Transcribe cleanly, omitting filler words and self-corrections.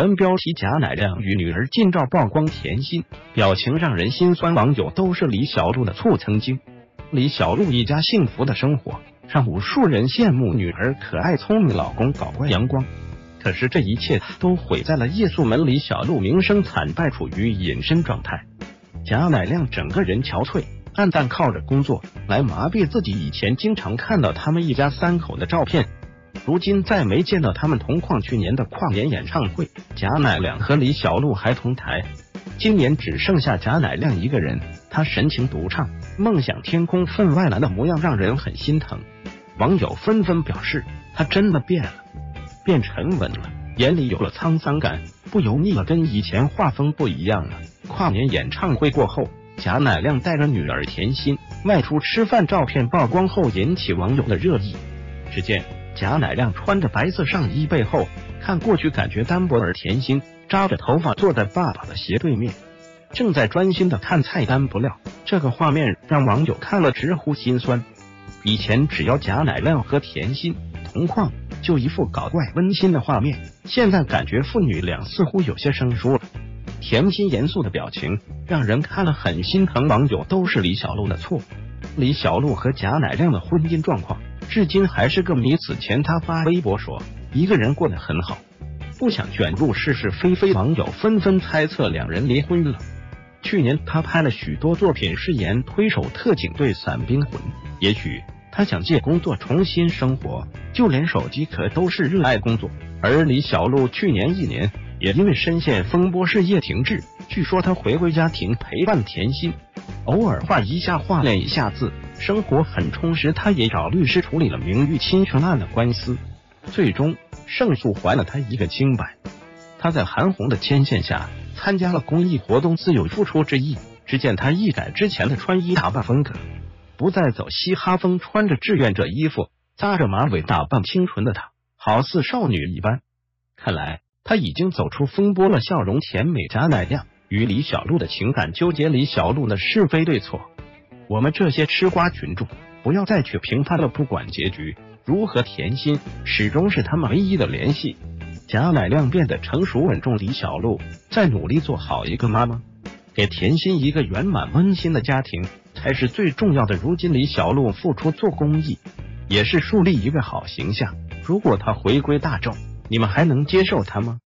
文标题：贾乃亮与女儿近照曝光甜心，表情让人心酸。网友都是李小璐的醋。曾经，李小璐一家幸福的生活让无数人羡慕，女儿可爱聪明，老公搞怪阳光。可是这一切都毁在了夜宿门，李小璐名声惨败，处于隐身状态。贾乃亮整个人憔悴，暗淡靠着工作来麻痹自己。以前经常看到他们一家三口的照片，如今再没见到他们同框去年的跨年演唱会，贾乃亮和李小璐还同台。今年只剩下贾乃亮一个人，他神情独唱，梦想天空分外蓝的模样让人很心疼。网友纷纷表示，他真的变了，变沉稳了，眼里有了沧桑感，不油腻了，跟以前画风不一样了。跨年演唱会过后，贾乃亮带着女儿甜心外出吃饭，照片曝光后引起网友的热议。只见贾乃亮穿着白色上衣，背后看过去感觉单薄，而甜心扎着头发坐在爸爸的斜对面，正在专心的看菜单。不料这个画面让网友看了直呼心酸。以前只要贾乃亮和甜心同框，就一副搞怪温馨的画面，现在感觉父女俩似乎有些生疏了。甜心严肃的表情让人看了很心疼，网友都是李小璐的错。李小璐和贾乃亮的婚姻状况至今还是个谜。此前他发微博说一个人过得很好，不想卷入是是非非，网友纷纷猜测两人离婚了。去年他拍了许多作品，饰演推手特警队伞兵魂，也许他想借工作重新生活，就连手机壳都是热爱工作。而李小璐去年一年也因为深陷风波事业停滞，据说他回归家庭陪伴甜心，偶尔画一下画练一下字，生活很充实。他也找律师处理了名誉侵权案的官司，最终胜诉，还了他一个清白。他在韩红的牵线下参加了公益活动，自有付出之意。只见他一改之前的穿衣打扮风格，不再走嘻哈风，穿着志愿者衣服，扎着马尾，打扮清纯的他好似少女一般。看来他已经走出风波了，笑容甜美。贾乃亮与李小璐的情感纠结，李小璐的是非对错，我们这些吃瓜群众不要再去评判了。不管结局如何，甜心始终是他们唯一的联系。贾乃亮变得成熟稳重，李小璐在努力做好一个妈妈，给甜心一个圆满温馨的家庭才是最重要的。如今李小璐付出做公益，也是树立一个好形象。如果她回归大众，你们还能接受她吗？